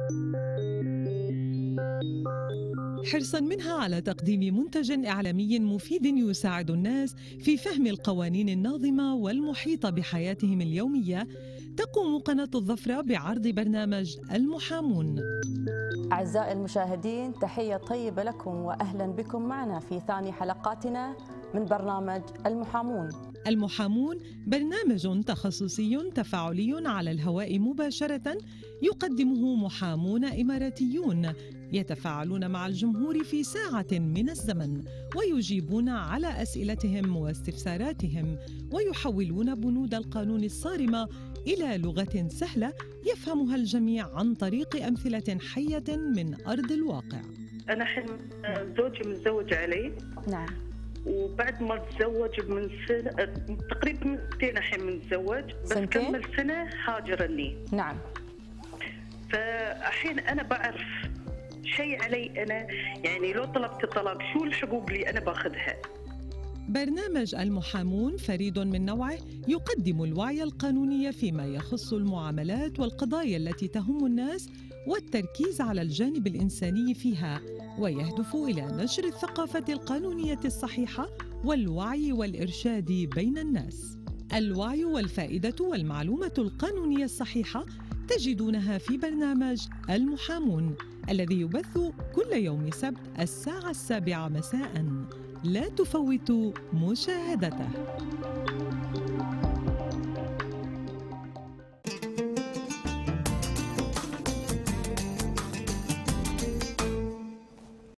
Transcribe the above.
حرصاً منها على تقديم منتج إعلامي مفيد يساعد الناس في فهم القوانين الناظمة والمحيطة بحياتهم اليومية، تقوم قناة الظفرة بعرض برنامج المحامون. أعزائي المشاهدين، تحية طيبة لكم وأهلا بكم معنا في ثاني حلقاتنا من برنامج المحامون. المحامون برنامج تخصصي تفاعلي على الهواء مباشرة، يقدمه محامون إماراتيون يتفاعلون مع الجمهور في ساعة من الزمن، ويجيبون على أسئلتهم واستفساراتهم، ويحولون بنود القانون الصارمة إلى لغة سهلة يفهمها الجميع عن طريق أمثلة حية من أرض الواقع. أنا حين زوجي متزوج علي. نعم. وبعد ما تزوج من سنة تقريبا من سنتين الحين متزوج، بس كمل سنة هاجرني. نعم. فالحين أنا بعرف شيء علي أنا، يعني لو طلبت طلاق شو الحقوق اللي أنا باخذها؟ برنامج المحامون فريد من نوعه، يقدم الوعي القانوني فيما يخص المعاملات والقضايا التي تهم الناس والتركيز على الجانب الإنساني فيها، ويهدف إلى نشر الثقافة القانونية الصحيحة والوعي والإرشاد بين الناس. الوعي والفائدة والمعلومة القانونية الصحيحة تجدونها في برنامج المحامون الذي يبث كل يوم سبت الساعة 7 مساءً. لا تفوتوا مشاهدته.